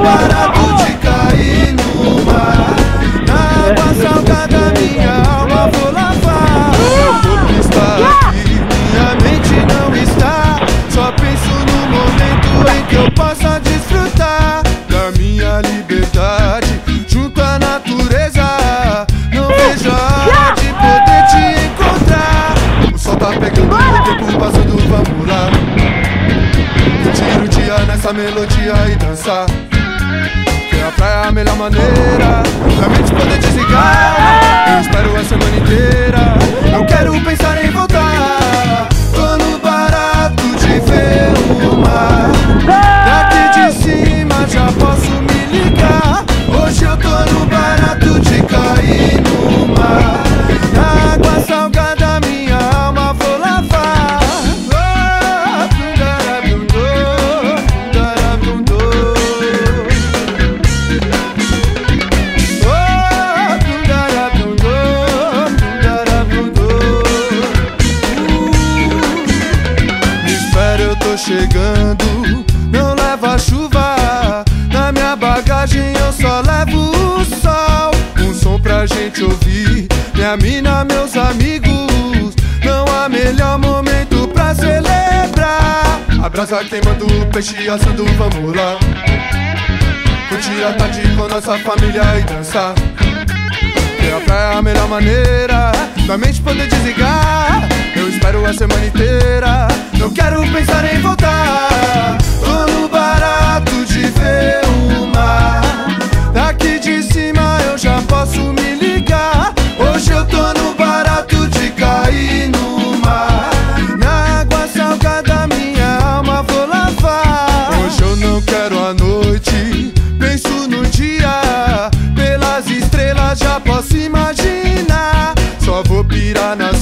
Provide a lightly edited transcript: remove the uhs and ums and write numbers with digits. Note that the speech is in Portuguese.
barato de cair no mar. Na água salgada minha alma vou lavar. Meu corpo está aqui, minha mente não está. Só penso no momento em que eu possa desfrutar da minha liberdade junto à natureza. Não vejo a hora de poder te encontrar. O sol tá pegando, o tempo passando, vamos lá. Curtir o dia nessa melodia e dançar. Que a praia é a melhor maneira pra mente poder desligar. Eu espero a semana inteira, não quero pensar em voltar. Tô no barato de ver o mar. Daqui de cima já posso me ligar. Hoje eu tô no barato de cair no mar. Na água salgada minha alma vou lavar. Chegando, não leva chuva. Na minha bagagem eu só levo o sol. Um som pra gente ouvir, minha mina, meus amigos. Não há melhor momento pra celebrar. A brasa queimando, o peixe assando, vamos lá. Curtir a tarde com nossa família e dançar. Que a praia é a melhor maneira da mente poder desligar. Eu espero a semana inteira, não quero pensar em voltar. Tô no barato de ver o mar. Daqui de cima eu já posso me ligar. Hoje eu tô no barato de cair no mar. Na água salgada minha alma vou lavar. Hoje eu não quero a noite, penso no dia. Pelas estrelas já posso imaginar. Só vou pirar nas